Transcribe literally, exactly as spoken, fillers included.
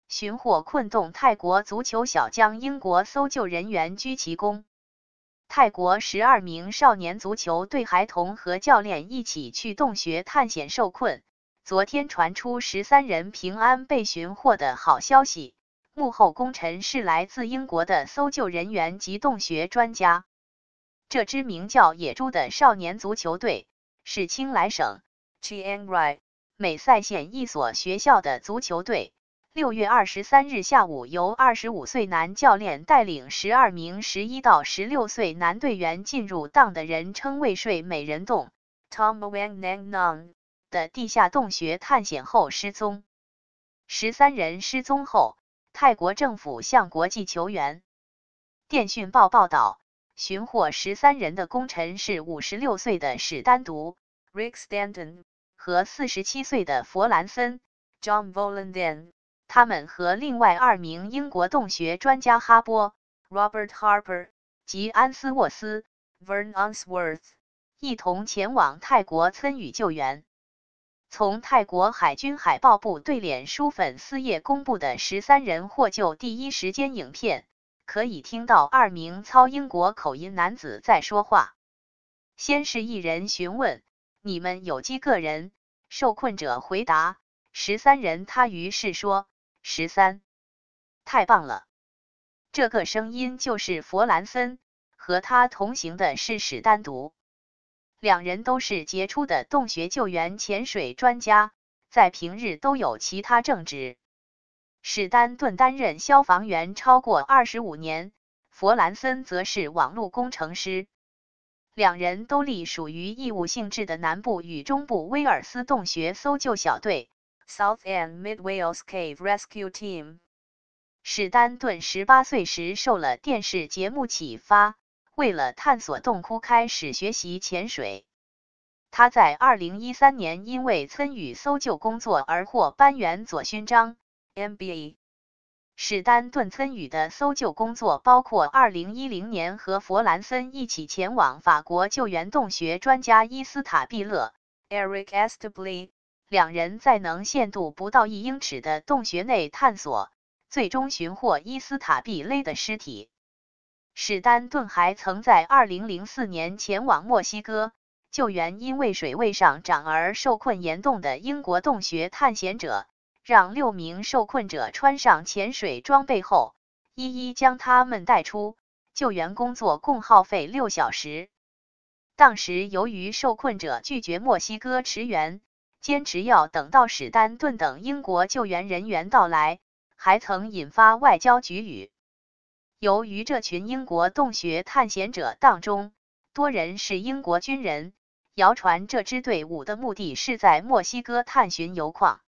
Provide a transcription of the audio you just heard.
寻获困冻泰国足球小将，英国搜救人员居其功。泰国十二名少年足球队孩童和教练一起去洞穴探险受困，昨天传出十三人平安被寻获的好消息。幕后功臣是来自英国的搜救人员及洞穴专家。这支名叫野猪的少年足球队是清莱省 Chiang Rai 美赛县一所学校的足球队。六月二十三日下午，由二十五岁男教练带领十二名十一到十六岁男队员进入当的人称为睡美人洞 Tom Wang Nang Nang 的地下洞穴探险后失踪。十三人失踪后，泰国政府向国际球员电讯报报道，寻获十三人的功臣是五十六岁的史丹独 Rick Stanton 和四十七岁的弗兰森 John Volanden。他们和另外二名英国洞穴专家哈波 Robert Harper 及安斯沃斯 Vern Unsworth 一同前往泰国参与救援。从泰国海军海豹部队脸书粉丝页公布的十三人获救第一时间影片，可以听到二名操英国口音男子在说话。先是一人询问：“你们有几个人？”受困者回答：“十三人。”他于是说：“十三，太棒了！”这个声音就是弗兰森，和他同行的是史丹独。两人都是杰出的洞穴救援潜水专家，在平日都有其他正职。史丹顿担任消防员超过二十五年，弗兰森则是网络工程师。两人都隶属于义务性质的南部与中部威尔斯洞穴搜救小队 South and Mid Wales Cave Rescue Team。史丹顿十八岁时受了电视节目启发，为了探索洞窟开始学习潜水。他在二零一三年因为参与搜救工作而获班员佐勋章 M B A。史丹顿参与的搜救工作包括二零一零年和弗兰森一起前往法国救援洞穴专家伊斯塔毕勒 Eric Esteble， 两人在能限度不到一英尺的洞穴内探索，最终寻获伊斯塔毕勒的尸体。史丹顿还曾在二零零四年前往墨西哥救援因为水位上涨而受困岩洞的英国洞穴探险者，让六名受困者穿上潜水装备后，一一将他们带出。救援工作共耗费六小时。当时由于受困者拒绝墨西哥驰援，坚持要等到史丹顿等英国救援人员到来，还曾引发外交局语。由于这群英国洞穴探险者当中多人是英国军人，谣传这支队伍的目的是在墨西哥探寻油矿。